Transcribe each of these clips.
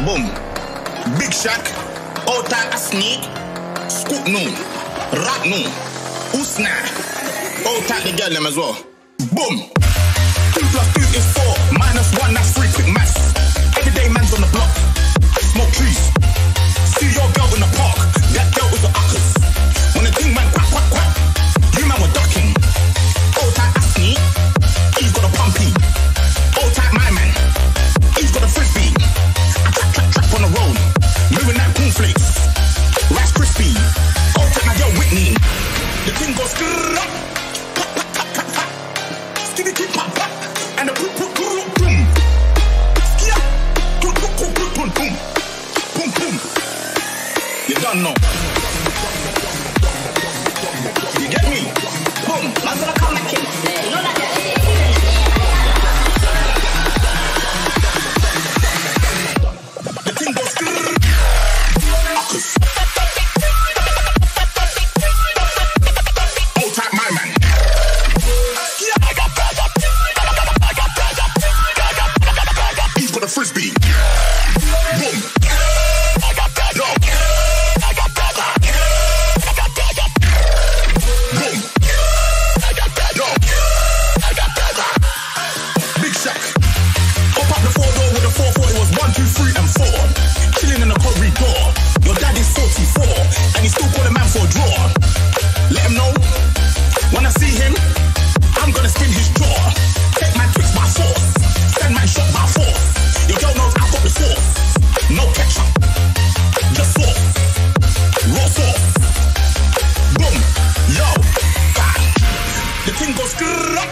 Boom. Big Shack. Ota Asni. Scoop no. Rat no. Usna. Ota the girl them as well. Boom. 2 + 2 is 4. -1, that's 3 quick maths. Everyday man's on the block. Smoke trees. See your girl in the park. That girl was the uckers. When the thing man quack, quack, quack. You man were ducking. Ota Asni. He's got a pumpy. Ota my man. He's got a frisbee. I trap on the road. Moving that cornflakes. Rice crispy. Ota my girl Whitney. The thing goes skrrrr. Skitty keep pop pop. And the boom boom boom boom. Skia. Boom boom boom boom boom boom. Boom boom. You don't know. You get me? Boom. I'm gonna come back in. You know that. The thing goes skrrrr. Old type my man. He's got a frisbee. Boom. Yo. Boom. Yo. Big Shack. Up the 4-door with a 4-4. It was 1, 2, 3, and 4. Chilling in the corridor. Your dad is 44, and he's still calling man for a draw. Let him know. When I see him, I'm gonna skin his jaw. Take my tricks by force. Send my shot by force. Your girl knows I got the sauce. No ketchup. Just sauce. Raw sauce. Boom. Yo. Bah. The thing goes skrrrr.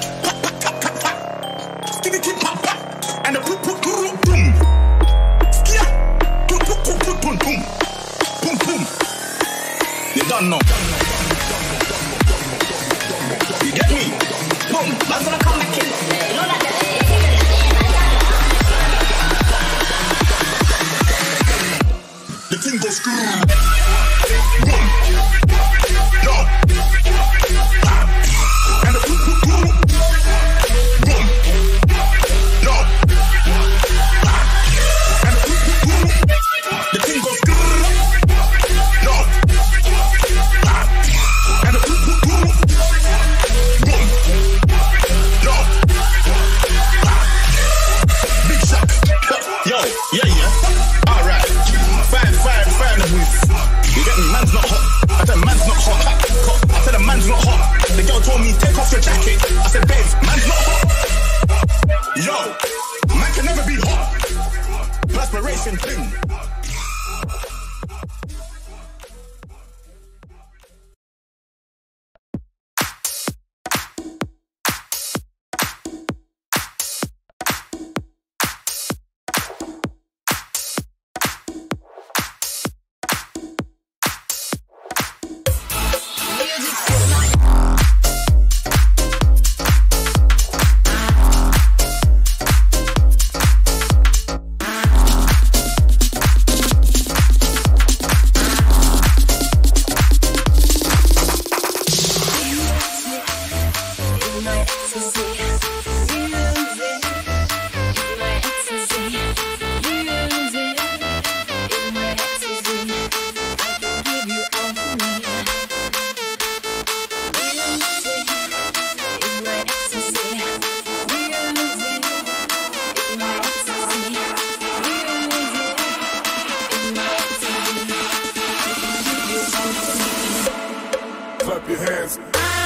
Skitty keep pop pop. And the poop poop boom boom. Skia. Boom boom boom boom boom boom. Boom boom. You don't know. You get me? Boom. I'm gonna come back in. You know that. The thing goes skrrrr. Boom. Yo. Ah. And the boom boom boom. Boom. Yo. Ah. And the boom boom boom. The thing goes skrrrr. Yo. Ah. And the boom boom boom. Boom. Yo. Ah. Big Shack. Yo. Yeah. Alright. Fire the booth. You get me? Man's not hot. I said man's not hot. I said the man's not hot. The girl told me take off your jacket. I said babes, man's not hot. Yo, man can never be hot. Perspiration thing. Clap your hands.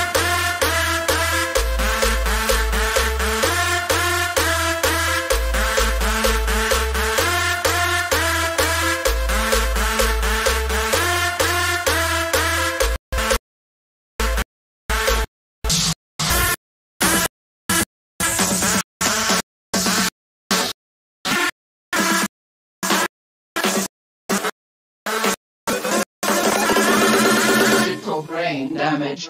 Brain damage.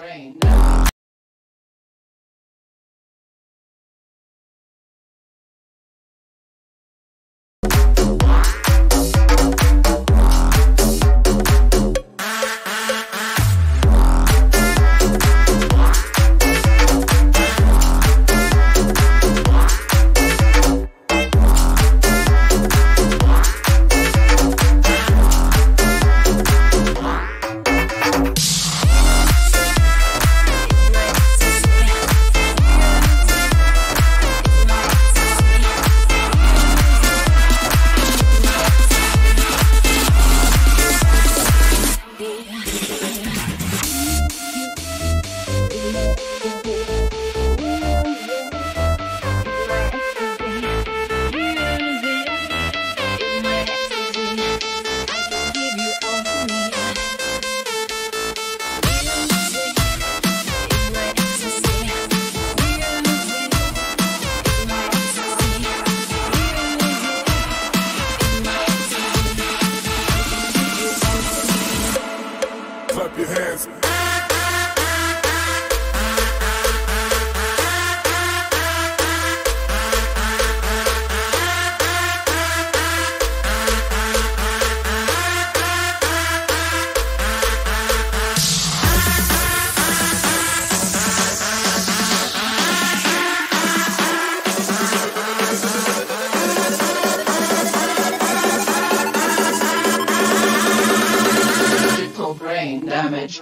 brain damage.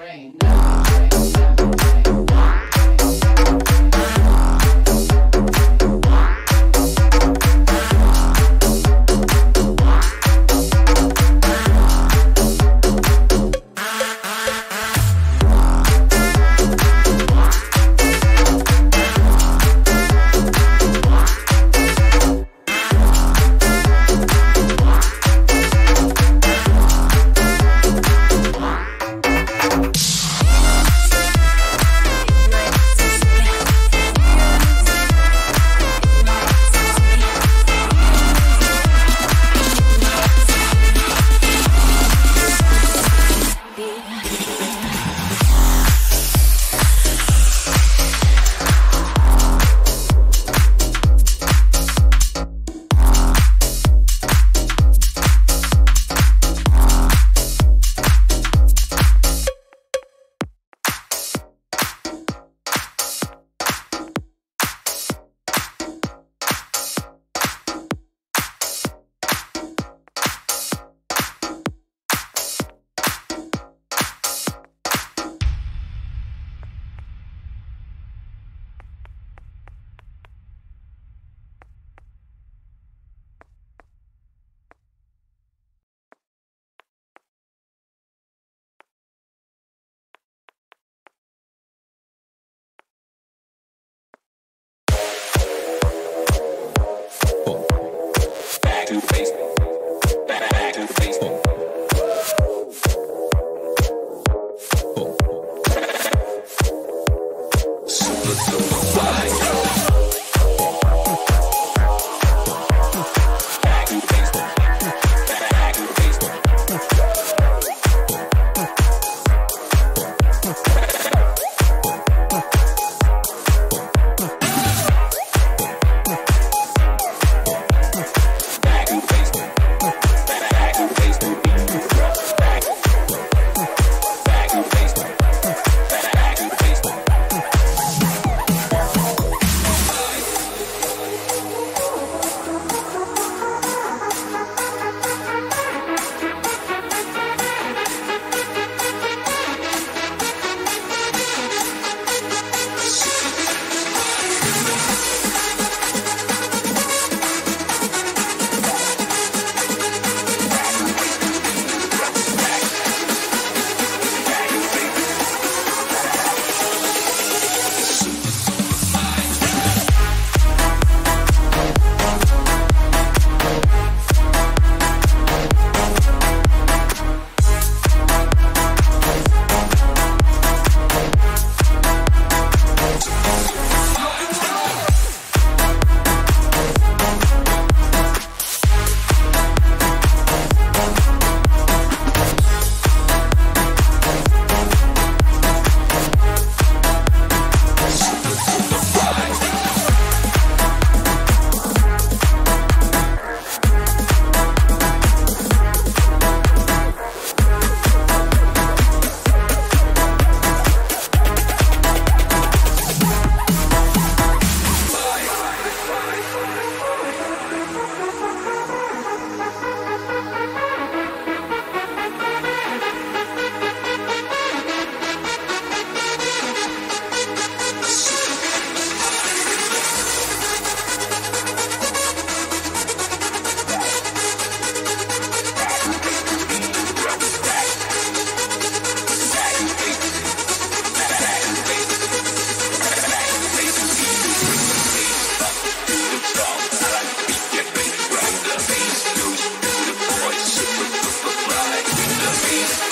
Peace.